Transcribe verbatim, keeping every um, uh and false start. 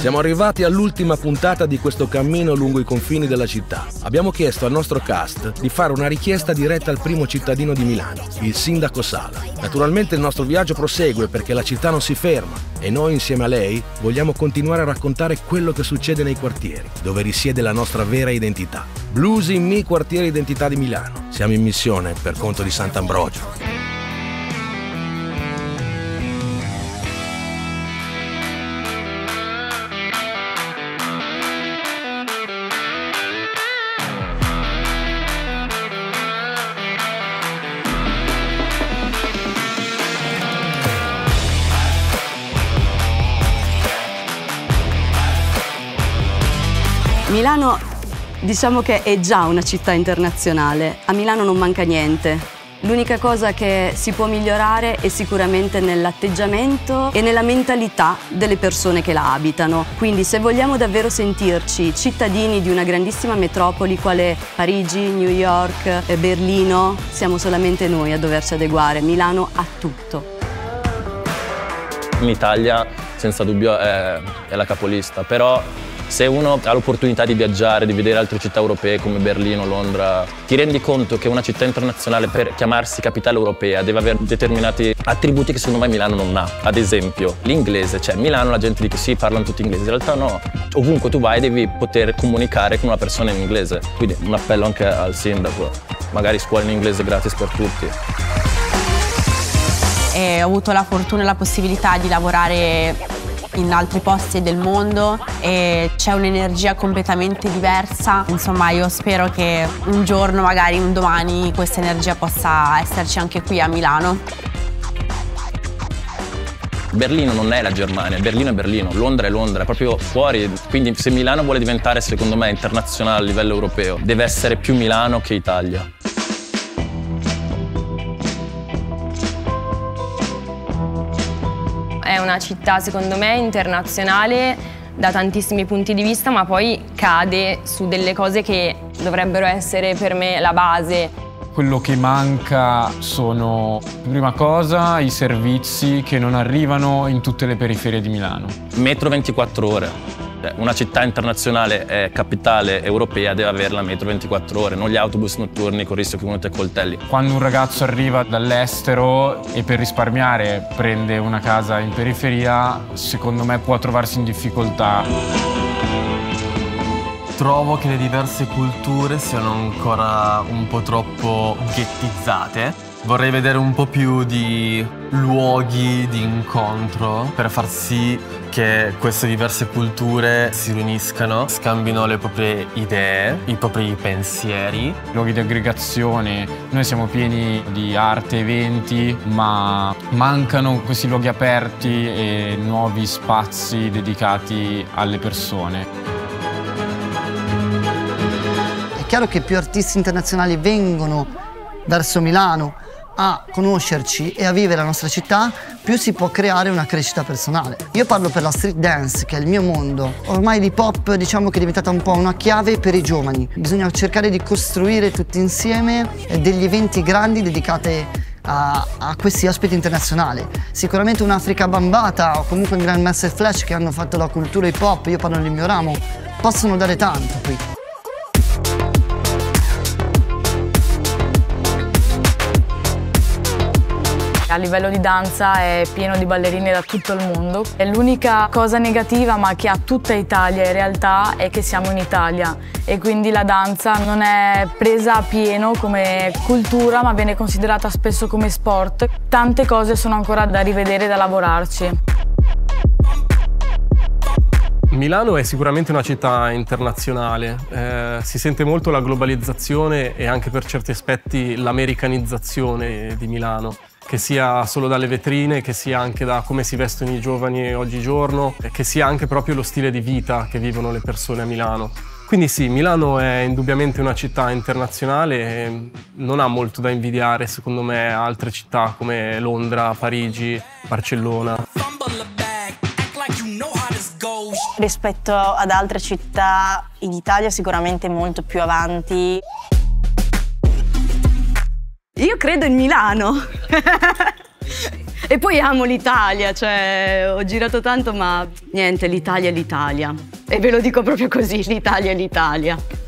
Siamo arrivati all'ultima puntata di questo cammino lungo i confini della città. Abbiamo chiesto al nostro cast di fare una richiesta diretta al primo cittadino di Milano, il sindaco Sala. Naturalmente il nostro viaggio prosegue perché la città non si ferma e noi insieme a lei vogliamo continuare a raccontare quello che succede nei quartieri, dove risiede la nostra vera identità. Blues in Me, quartiere identità di Milano. Siamo in missione per conto di Sant'Ambrogio. Milano, diciamo che è già una città internazionale. A Milano non manca niente. L'unica cosa che si può migliorare è sicuramente nell'atteggiamento e nella mentalità delle persone che la abitano. Quindi se vogliamo davvero sentirci cittadini di una grandissima metropoli quale Parigi, New York, Berlino, siamo solamente noi a doverci adeguare. Milano ha tutto. L'Italia senza dubbio è, è la capolista, però se uno ha l'opportunità di viaggiare, di vedere altre città europee come Berlino, Londra, ti rendi conto che una città internazionale per chiamarsi capitale europea deve avere determinati attributi che secondo me Milano non ha. Ad esempio l'inglese, cioè Milano la gente dice sì, parlano tutti inglese, in realtà no. Ovunque tu vai devi poter comunicare con una persona in inglese. Quindi un appello anche al sindaco, magari scuole in inglese gratis per tutti. E ho avuto la fortuna e la possibilità di lavorare in altri posti del mondo e c'è un'energia completamente diversa. Insomma, io spero che un giorno, magari un domani, questa energia possa esserci anche qui a Milano. Berlino non è la Germania, Berlino è Berlino, Londra è Londra, è proprio fuori. Quindi se Milano vuole diventare, secondo me, internazionale a livello europeo, deve essere più Milano che Italia. È una città, secondo me, internazionale da tantissimi punti di vista, ma poi cade su delle cose che dovrebbero essere per me la base. Quello che manca sono, prima cosa, i servizi che non arrivano in tutte le periferie di Milano. Metro ventiquattro ore. Una città internazionale è capitale europea, deve avere la metro ventiquattro ore, non gli autobus notturni con il rischio che uno ti accoltelli. Quando un ragazzo arriva dall'estero e per risparmiare prende una casa in periferia, secondo me può trovarsi in difficoltà. Trovo che le diverse culture siano ancora un po' troppo ghettizzate. Vorrei vedere un po' più di luoghi di incontro per far sì che queste diverse culture si riuniscano, scambino le proprie idee, i propri pensieri. Luoghi di aggregazione, noi siamo pieni di arte, eventi, ma mancano questi luoghi aperti e nuovi spazi dedicati alle persone. È chiaro che più artisti internazionali vengono verso Milano a conoscerci e a vivere la nostra città, più si può creare una crescita personale. Io parlo per la street dance, che è il mio mondo. Ormai l'hip hop, diciamo che è diventata un po' una chiave per i giovani. Bisogna cercare di costruire tutti insieme degli eventi grandi dedicati a, a questi aspetti internazionali. Sicuramente un'Africa Bambata o comunque un Grandmaster Flash che hanno fatto la cultura hip hop, io parlo del mio ramo, possono dare tanto qui. A livello di danza è pieno di ballerine da tutto il mondo. E l'unica cosa negativa, ma che ha tutta Italia in realtà, è che siamo in Italia e quindi la danza non è presa a pieno come cultura, ma viene considerata spesso come sport. Tante cose sono ancora da rivedere e da lavorarci. Milano è sicuramente una città internazionale, eh, si sente molto la globalizzazione e anche per certi aspetti l'americanizzazione di Milano, che sia solo dalle vetrine, che sia anche da come si vestono i giovani oggigiorno, e che sia anche proprio lo stile di vita che vivono le persone a Milano. Quindi sì, Milano è indubbiamente una città internazionale e non ha molto da invidiare, secondo me, a altre città come Londra, Parigi, Barcellona. Rispetto ad altre città in Italia sicuramente molto più avanti. Io credo in Milano. E poi amo l'Italia, cioè ho girato tanto ma niente, l'Italia è l'Italia. E ve lo dico proprio così, l'Italia è l'Italia.